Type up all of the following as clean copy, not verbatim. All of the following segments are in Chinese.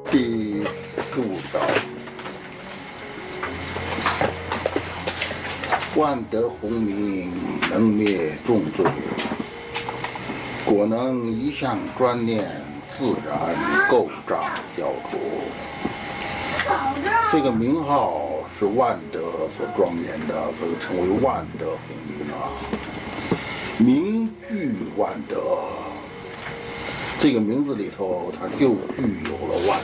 第15条，万德洪明，能灭众罪，果能一向专念，自然构障消除。这个名号是万德所庄严的，所以称为万德洪明啊。名具万德，这个名字里头它就具有了万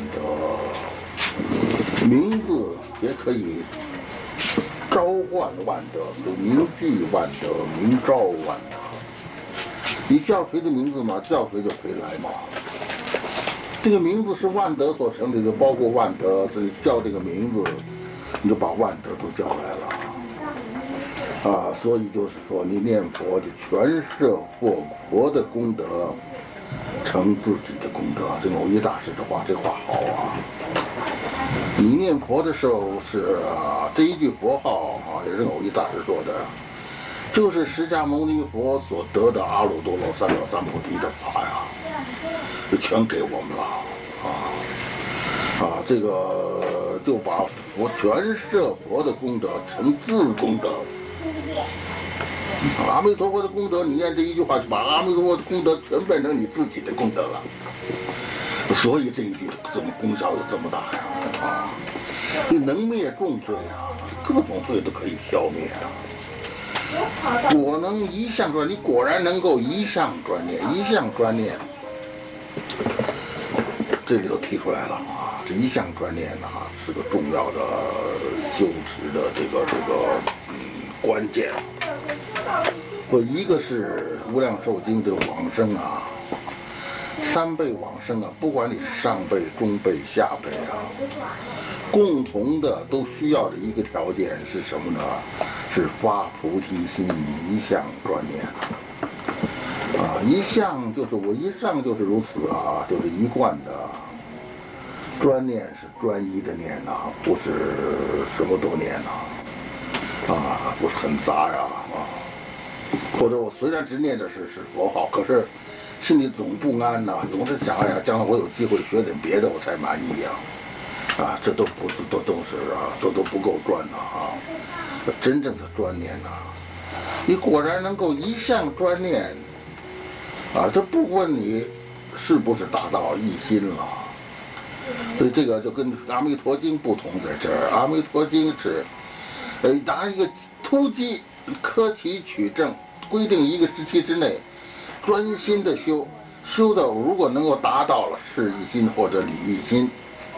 德。名字也可以召唤万德，所以名具万德，名召万德。你叫谁的名字嘛，叫谁就谁来嘛。这个名字是万德所成的，就包括万德，所以叫这个名字，你就把万德都叫来了。所以就是说，你念佛就全摄佛的功德，成自己的功德。这个藕益大师的话，这话好啊。你念佛的时候是这一句佛号也是藕益大师说的，就是释迦牟尼佛所得的阿耨多罗三藐三菩提的法呀，就全给我们了这个就把佛全摄佛的功德成自功德。阿弥陀佛的功德，你念这一句话，就把阿弥陀佛的功德全变成你自己的功德了。所以这一句这么功效有这么大呀你能灭众罪各种罪都可以消灭果能一向专，你果然能够一向专念，一向专念，这里头提出来了这一向专念是个重要的修持的这个关键。一个是无量寿经的往生三辈往生不管你是上辈、中辈、下辈共同的都需要的一个条件是什么呢？是发菩提心，一向专念一向就是我一向就是如此就是一贯的。专念是专一的念不是什么都念不是很杂或者我虽然只念的是佛号，可是心里总不安总是想将来我有机会学点别的我才满意这都不是都是都不够专真正的专念你果然能够一向专念这不问你是不是达到一心了。所以这个就跟阿弥陀经不同在这儿，阿弥陀经是拿一个突击科期取证，规定一个时期之内专心的修到如果能够达到了事一心或者理一心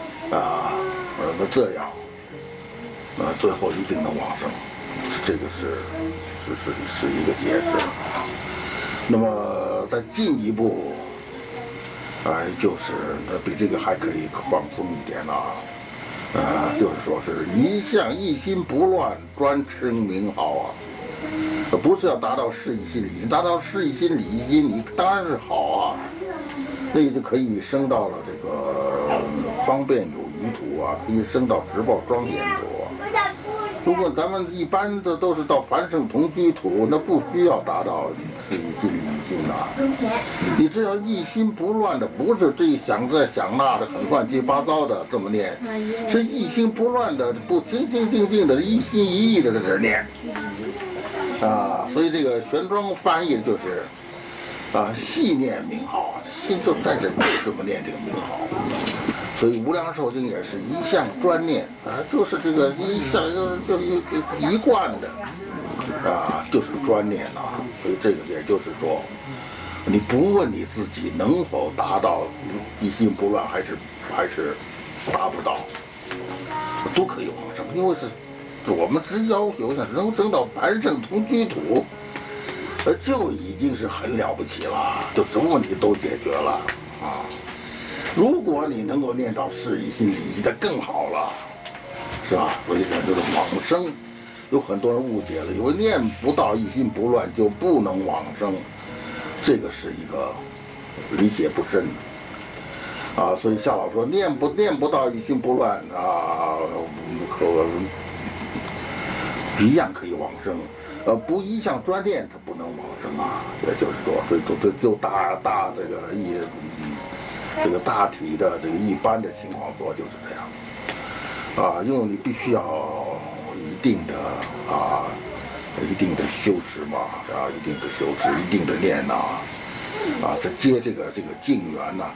这样最后一定能往生。这个是一个解释。那么再进一步就是比这个还可以放松一点就是说是一向一心不乱，专称名号不是要达到事一心理一心，达到事一心理一心，你当然是好那个就可以升到了这个方便有余土可以升到十报庄严土如果咱们一般的都是到凡圣同居土，那不需要达到事一心理一心你只要一心不乱的，不是这想这想那的很乱七八糟的这么念，是一心不乱的，不清清静静的，一心一意的在这念所以这个玄奘翻译就是细念名号，心就在这这么念这个名号。所以无量寿经也是一向专念就是这个一向就一贯的就是专念所以这个也就是说，你不问你自己能否达到一心不乱，还是达不到，都可以往生，因为是我们只要求能升到凡圣同居土，就已经是很了不起了，就什么问题都解决了如果你能够念到事一心理一心，那更好了，是吧？所以讲就是往生，有很多人误解了，以为念不到一心不乱就不能往生，这个是一个理解不深所以夏老说念不到一心不乱可一样可以往生，不一向专念它不能往生也就是说，所以就大这个这个大体的这个一般的情况说就是这样，因为你必须要一定的修持嘛，一定的修持，一定的念再接这个境缘呐，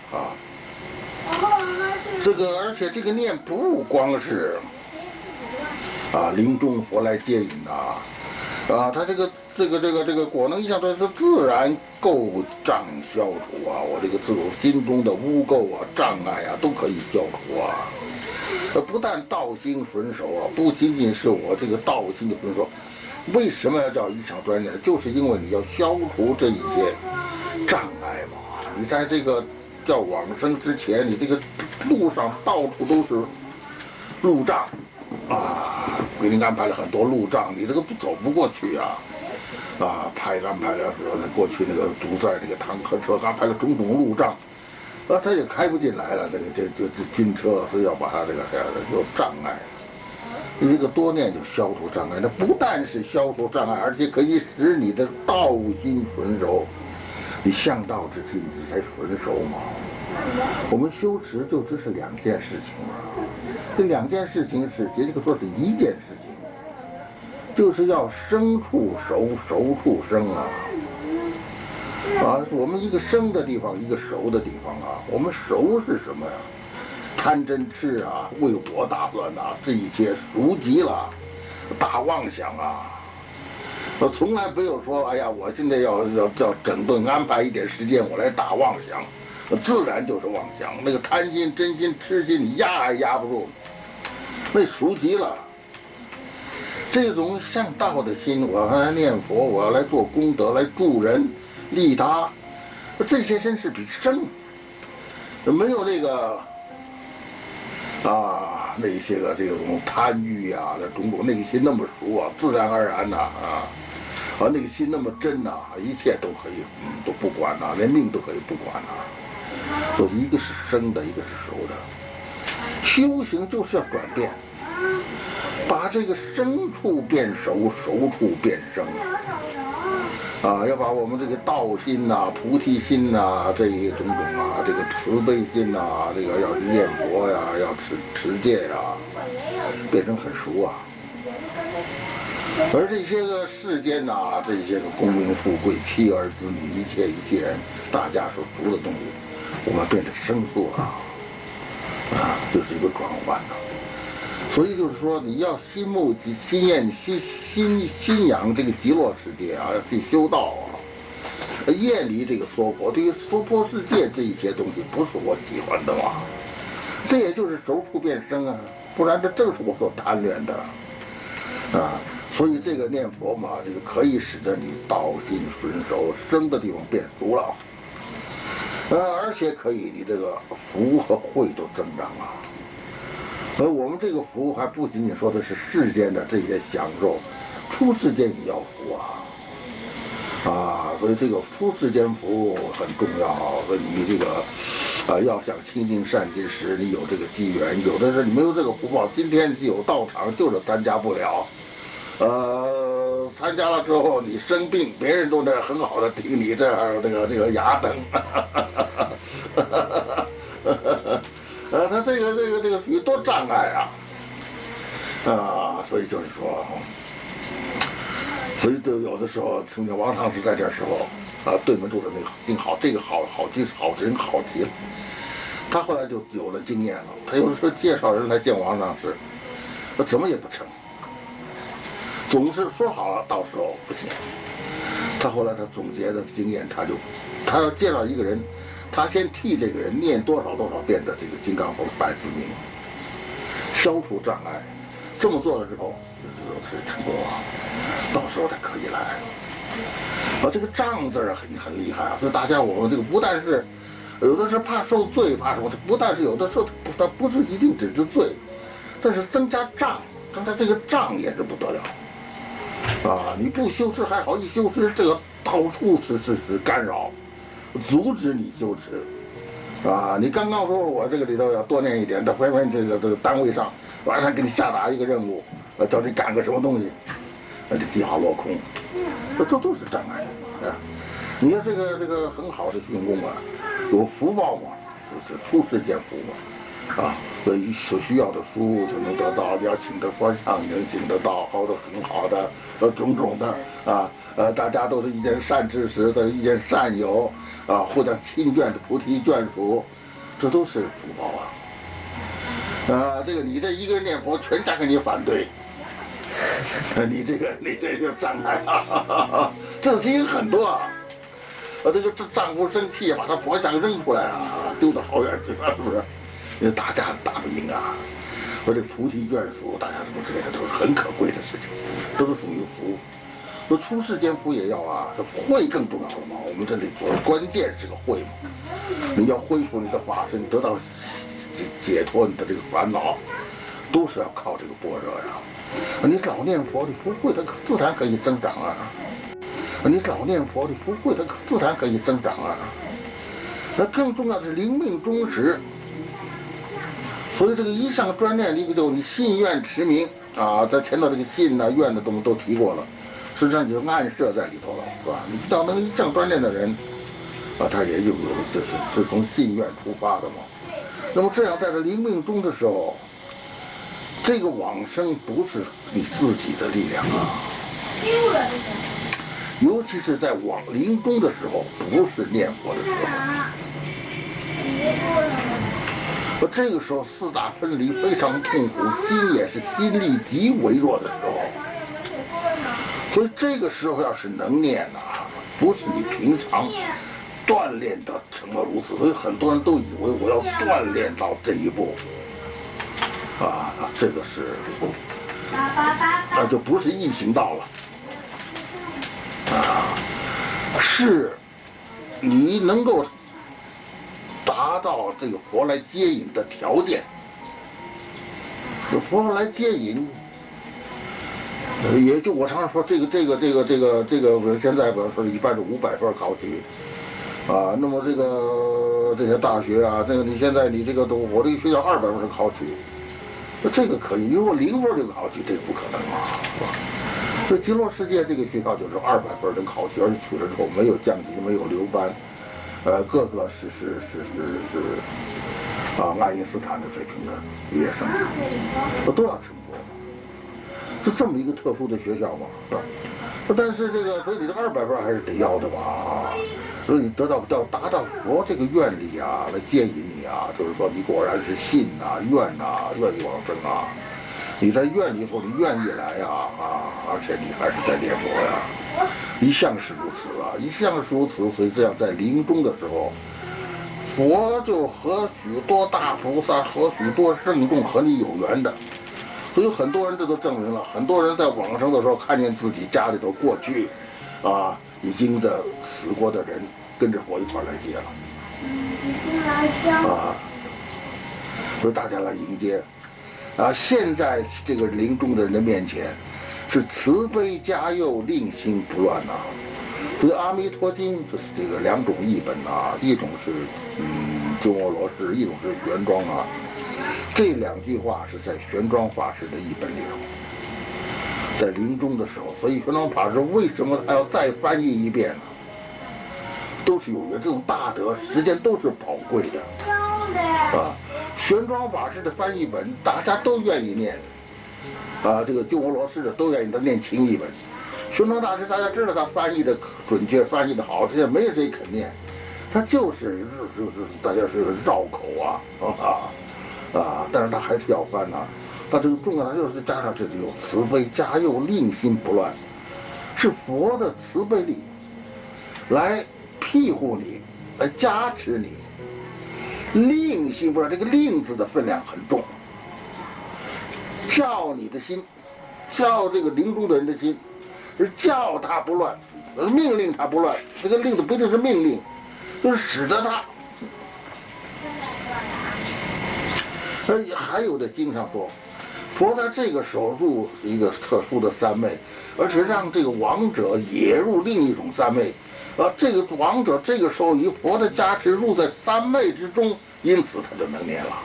而且这个念不光是临终佛来接引他这个果能一向都是自然垢障消除我这个自我心中的污垢障碍都可以消除不但道心纯熟不仅仅是我这个道心的纯熟，为什么要叫一场专念？就是因为你要消除这一些障碍嘛。你在这个叫往生之前，你这个路上到处都是路障给你安排了很多路障，你这个走不过去安排了说过去那个堵在那个坦克车安排了种种路障，他也开不进来了，这军车是要把它这个有障碍。你这个多念就消除障碍，那不但是消除障碍，而且可以使你的道心纯熟。你向道之心你才纯熟嘛。我们修持就只是两件事情嘛，这两件事情是也就说是一件事情，就是要生处熟，熟处生我们一个生的地方，一个熟的地方我们熟是什么呀？贪嗔痴为我打算这一切熟极了，大妄想我从来没有说，哎呀，我现在要整顿安排一点时间，我来打妄想，自然就是妄想。那个贪心、真心、痴心，你压也压不住，那熟极了。这种向道的心，我要来念佛，我要来做功德，来助人、利他，这些真是比生，没有那个那些个这种贪欲那种种那个心那么熟自然而然那个心那么真一切都可以都不管连命都可以不管所以一个是生的，一个是熟的。修行就是要转变，把这个生处变熟，熟处变生要把我们这个道心菩提心这一种种这个慈悲心这个要念佛要持戒变成很熟而这些个世间这些个功名富贵、妻儿子女，一切大家所逐的东西，我们变得生疏就是一个转换所以就是说，你要心目心念心养这个极乐世界要去修道厌离这个娑婆。对于娑婆世界这一些东西，不是我喜欢的嘛。这也就是熟处变生不然这正是我所贪恋的所以这个念佛嘛，这个可以使得你道心纯熟，生的地方变熟了而且可以你这个福和慧都增长而我们这个福还不仅仅说的是世间的这些享受，出世间也要福所以这个出世间福很重要所以你这个要想亲近善知识，你有这个机缘，有的是你没有这个福报，今天你有道场就是参加不了参加了之后你生病，别人都在很好的听你这儿这个雅等他这个许多障碍所以就是说，所以就有的时候，从前王上师在这时候对门住的那个挺好，这个好人好极了。他后来就有了经验了，他有的时候介绍人来见王上师，怎么也不成，总是说好了，到时候不行。他后来他总结的经验，他要介绍一个人。他先替这个人念多少遍的这个金刚佛百字明，消除障碍。这么做了之后，就是成功到时候他可以来。这个障字很厉害所以大家我们这个不但是有的是怕受罪，怕什么？不但是有的时候他不是一定只是罪，但是增加障，增加这个障也是不得了你不修持还好，一修持这个到处是干扰。阻止你修持你刚刚说我这个里头要多念一点，到偏偏这个单位上晚上给你下达一个任务叫你干个什么东西这计划落空，这都是障碍你看这个很好的训功有福报嘛， 是出世间福嘛，啊，所以所需要的书就能得到，你要请得佛像，你能请得到，好的很好的，种种的啊，大家都是一件善知识的一件善友啊，互相亲眷的菩提眷属，这都是福报啊。这个你这一个人念佛，全家给你反对，你这就障碍啊，这种情形很多啊。这个丈夫生气，把他佛像扔出来啊，丢到好远去了，是不是？因为打架打不赢啊。说这菩提眷属，大家什么之类的，都是很可贵的事情，都是属于福。说出世间福也要啊，这慧更重要了嘛。我们这里说关键是个慧嘛，你要恢复你的法身，得到解脱你的这个烦恼，都是要靠这个般若呀。你老念佛，你不会，它自然可以增长啊。你老念佛，你不会，它自然可以增长啊。那更重要的是灵命忠实，所以这个一上专念，一个就你信愿持名啊，在前头这个信啊愿的东西都提过了，实际上就暗设在里头了，是吧？你到那个一上专念的人啊，他也有是从信愿出发的嘛。那么这样在这灵命中的时候，这个往生不是你自己的力量啊。尤其是在临终的时候，不是念佛的时候，这个时候四大分离非常痛苦，心也是心力极为弱的时候，所以这个时候要是能念啊，不是你平常锻炼的成了如此，所以很多人都以为我要锻炼到这一步啊，这个是那就不是易行道了。是你能够达到这个佛来接引的条件。佛来接引，也就我常常说这个，现在比如说一般是500分考取，啊，那么这些大学啊，你现在你这个我这个学校200分考取，这个可以，如果0分就考取，这个不可能啊，是吧？所以极乐世界这个学校就是200分能考取，而且取了之后没有降级，没有留班，个个是爱因斯坦的水平的毕业生，都要成佛，是这么一个特殊的学校嘛，是吧？但是所以你这200分还是得要的吧？所以你要达到佛这个愿力啊，来接引你啊，就是说你果然是信啊、愿啊、愿意往生啊。你在愿里头，你愿意来呀而且你还是在念佛呀，一向是如此啊，一向是如此。所以这样在临终的时候，佛就和许多大菩萨和许多圣众和你有缘的。所以很多人这都证明了，很多人在往生的时候看见自己家里头过去啊已经的死过的人跟着佛一块来接了啊，所以大家来迎接。现在这个临终的人的面前，是慈悲加佑，令心不乱呐。所以《阿弥陀经》就是这个2种译本啊，一种是鸠摩罗什，一种是玄奘啊。这2句话是在玄奘法师的译本里头，在临终的时候，所以玄奘法师为什么他要再翻译一遍呢？都是有缘，这种大德时间都是宝贵的啊。玄奘法师的翻译本大家都愿意念啊，这个鸠摩罗什的都愿意念情译本。玄奘大师大家知道他翻译的准确，翻译的好，这些没有谁肯念，他就是大家是绕口但是他还是要翻呐。他这个重要的就是加上这里有慈悲加佑，令心不乱，是佛的慈悲力来庇护你，来加持你。令心不乱，这个令字的分量很重，叫你的心，叫这个临终的人的心，是叫他不乱，命令他不乱。这个令字不一定是命令，就是使得他。而且还有的经上说，佛在这个时候入一个特殊的三昧，而且让这个亡者也入另一种三昧。这个亡者这个时候以佛的加持入在三昧之中，因此他就能念了。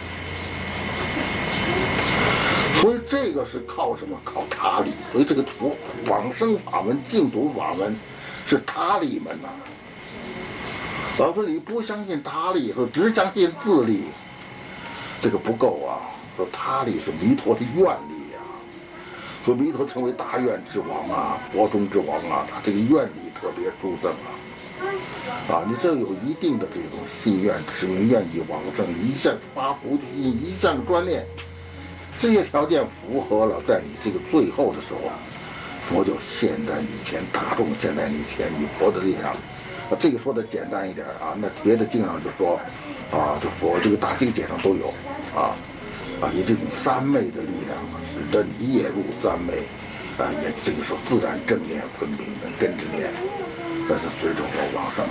所以这个是靠什么？靠他力。所以这个往生法门、净土法门是他力门呐。 老说你不相信他力，说只相信自力，这个不够啊。说他力是弥陀的愿力呀、说弥陀成为大愿之王啊，佛中之王啊，他这个愿力特别殊胜啊。你这有一定的这种信愿、持名、愿意往生，一向发菩提心，一向专念，这些条件符合了，在你这个最后的时候，佛就现在你前，大众现在你前，以佛的力量。这个说的简单一点啊，那别的经上就说，就佛这个大经典上都有，以这种三昧的力量，使得你也入三昧，也这个时候自然正念分明的根之念，这是随着我往生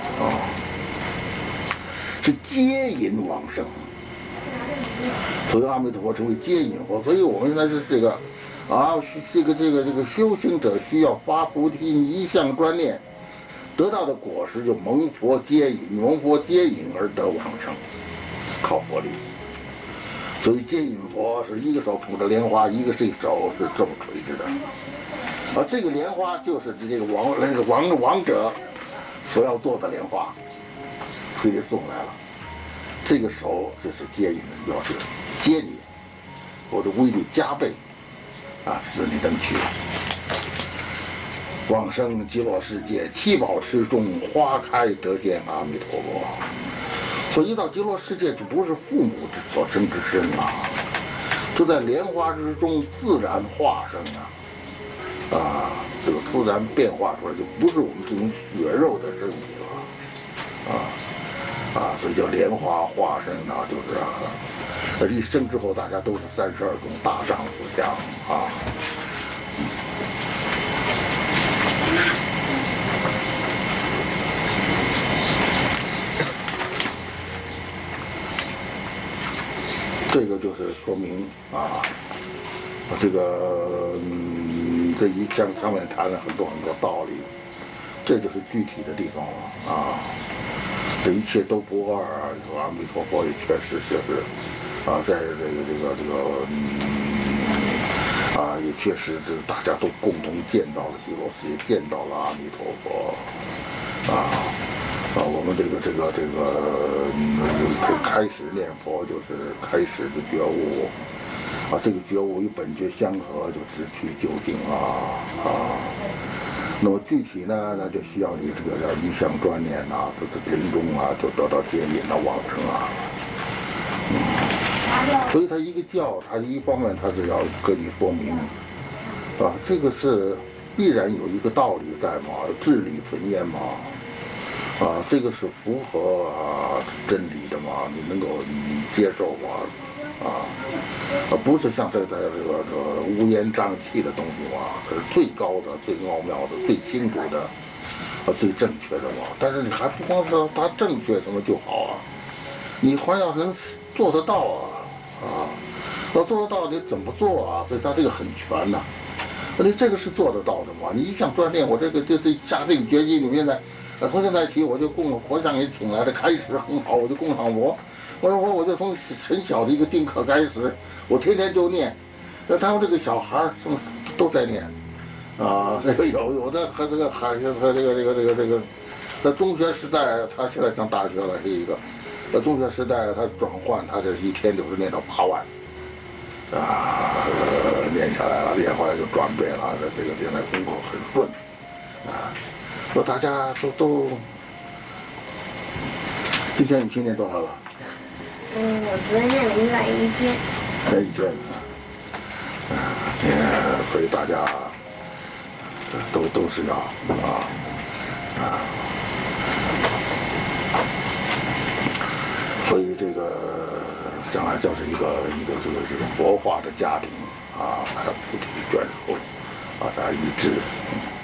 是接引往生。所以阿弥陀佛成为接引佛，所以我们现在是这个，这个修行者需要发菩提心，一向专念。得到的果实就蒙佛接引，蒙佛接引而得往生，靠佛力。所以接引佛是一个手捧着莲花，一个这手是这么垂直的。这个莲花就是这个王者所要做的莲花，推着送来了。这个手就是接引的，要是接你，我的威力加倍，使你能去。往生极乐世界，七宝池中花开得见阿弥陀佛。所以一到极乐世界，就不是父母所生之身啊，就在莲花之中自然化生这个自然变化出来，就不是我们这种血肉的身体了所以叫莲花化生就是一生之后，大家都是32种大丈夫相这个就是说明这个这一项上面谈了很多道理，这就是具体的地方了这一切都不二阿弥陀佛也确实是在也确实是大家都共同见到了极乐世界，见到了阿弥陀佛我们这个开始念佛就是开始的觉悟这个觉悟与本觉相合，就直取究竟那么具体呢，那就需要你这个一向专念这临终就得到接引往生所以他一个教，他一方面他是要跟你说明这个是必然有一个道理在嘛，至理纯焉嘛这个是符合真理的嘛，你能够接受嘛不是像这个乌烟瘴气的东西嘛，这是最高的、最奥妙的、最清楚的最正确的嘛。但是你还不光是它正确什么就好你还要能做得到要做得到你怎么做所以它这个很全你这个是做得到的嘛？你一向专念，我这下这个决心，你现在从现在起我就供佛像也请来的，开始很好，我就供上佛。我就从很小的一个丁克开始，我天天就念。他们这个小孩都在念这个有的和这个孩子和这个在中学时代，他现在上大学了，是一个。在中学时代他转换，他这一天就是念到8万念下来了，念回来就转变了，这个现在功课很顺说大家都今天你今年多少了？ 我昨天念了110天。 110天所以大家都是要所以这个将来就是一个这个佛化的家庭还有菩提眷属大家一致。